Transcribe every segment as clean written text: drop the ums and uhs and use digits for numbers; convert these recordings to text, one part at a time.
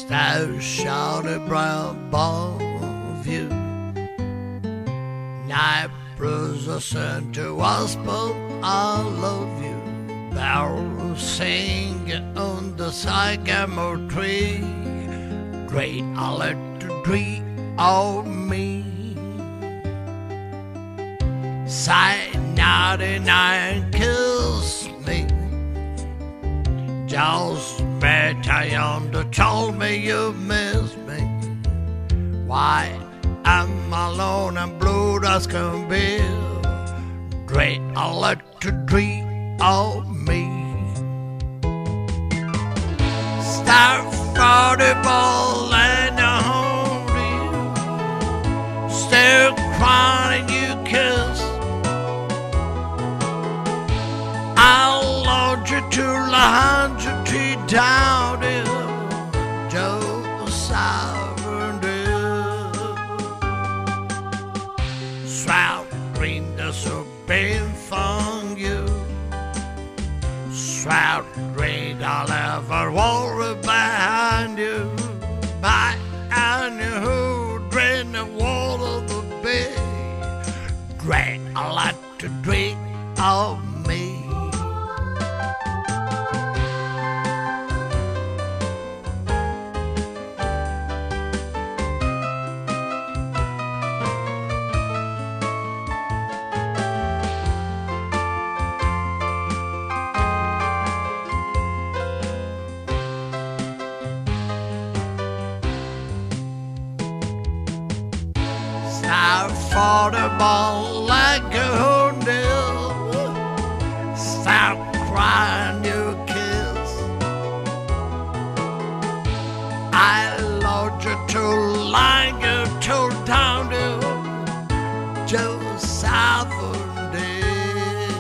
Stars shouted brown above you. Night bruises sent to us, but I love you. Barrels singing on the sycamore tree. Great electric of me. Sign 99 kills me. Just met yonder told me you miss me. Why I'm alone and blue as can be. Great electric of me. Star for the ball and I hold you. Still crying you kiss. I'll load you to land you to down in Joe Sovereign. Shroud green the so big from you. Shroud green I'll ever worry behind you. Behind you who drain the wall of the bay. Great I like to drink of me. Start for the ball like a hoodoo. Start crying your kiss. I load you to like a toe down to Joe Southern days.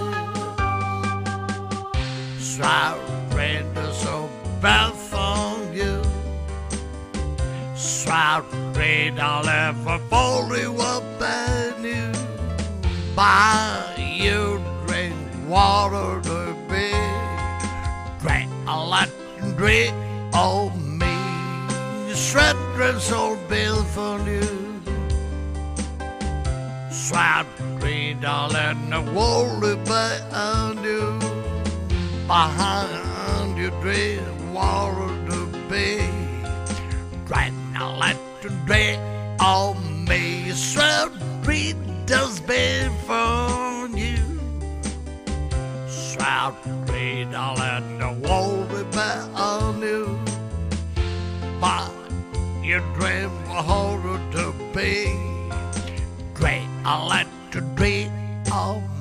Start rain so bad from you. Shroud rain I'll ever fall you up and you. Buy you drink water to be. Drink a lot and drink of me. Shred dress old bill for you. Shroud rain I'll let the water behind you. Behind you drink water to be. Drink a lot to drink of me. Shroud breed does bed for you. Shroud breed I'll let the water behind you. But you drink water to be. Drink a lot to drink of me.